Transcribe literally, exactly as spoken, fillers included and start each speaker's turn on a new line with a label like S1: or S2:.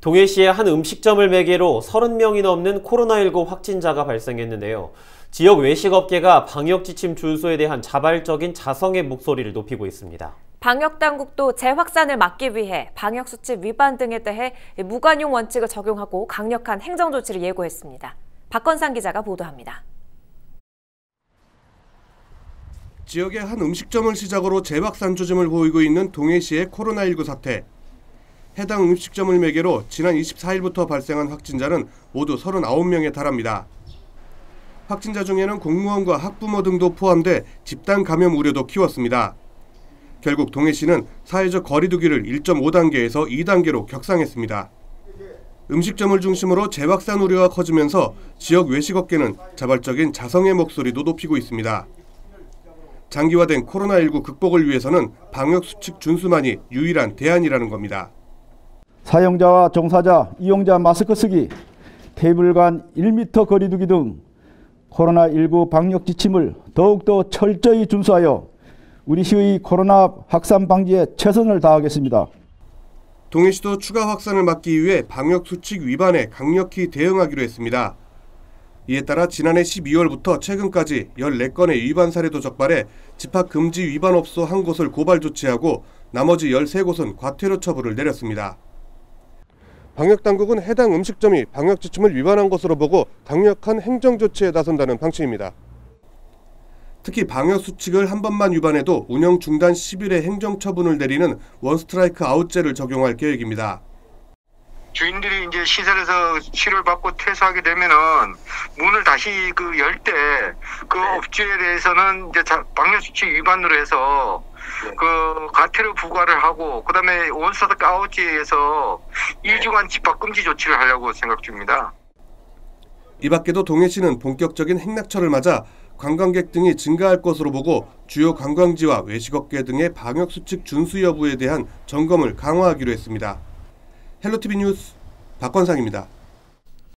S1: 동해시의 한 음식점을 매개로 서른 명이 넘는 코로나십구 확진자가 발생했는데요. 지역 외식업계가 방역지침 준수에 대한 자발적인 자성의 목소리를 높이고 있습니다.
S2: 방역당국도 재확산을 막기 위해 방역수칙 위반 등에 대해 무관용 원칙을 적용하고 강력한 행정조치를 예고했습니다. 박건상 기자가 보도합니다.
S3: 지역의 한 음식점을 시작으로 재확산 조짐을 보이고 있는 동해시의 코로나십구 사태. 해당 음식점을 매개로 지난 이십사일부터 발생한 확진자는 모두 서른아홉 명에 달합니다. 확진자 중에는 공무원과 학부모 등도 포함돼 집단 감염 우려도 키웠습니다. 결국 동해시는 사회적 거리 두기를 일 점 오 단계에서 이 단계로 격상했습니다. 음식점을 중심으로 재확산 우려가 커지면서 지역 외식업계는 자발적인 자성의 목소리도 높이고 있습니다. 장기화된 코로나십구 극복을 위해서는 방역수칙 준수만이 유일한 대안이라는 겁니다.
S4: 사용자와 종사자, 이용자 마스크 쓰기, 테이블 간 일 미터 거리 두기 등 코로나십구 방역 지침을 더욱더 철저히 준수하여 우리 시의 코로나 확산 방지에 최선을 다하겠습니다.
S3: 동해시도 추가 확산을 막기 위해 방역수칙 위반에 강력히 대응하기로 했습니다. 이에 따라 지난해 십이월부터 최근까지 열네 건의 위반 사례도 적발해 집합금지 위반업소 한 곳을 고발 조치하고 나머지 열세 곳은 과태료 처분을 내렸습니다. 방역당국은 해당 음식점이 방역지침을 위반한 것으로 보고 강력한 행정조치에 나선다는 방침입니다. 특히 방역수칙을 한 번만 위반해도 운영 중단 십 일의 행정처분을 내리는 원스트라이크 아웃제를 적용할 계획입니다.
S5: 주인들이 이제 시설에서 치료를 받고 퇴소하게 되면은 문을 다시 그 열 때 그 업주에 대해서는 이제 방역수칙 위반으로 해서 그 과태료 부과를 하고 그다음에 원스트라이크 아웃제에서 이 주간 집합금지 조치를 하려고 생각 중입니다.
S3: 이 밖에도 동해시는 본격적인 행락철을 맞아 관광객 등이 증가할 것으로 보고 주요 관광지와 외식업계 등의 방역수칙 준수 여부에 대한 점검을 강화하기로 했습니다. 헬로티비 뉴스 박건상입니다.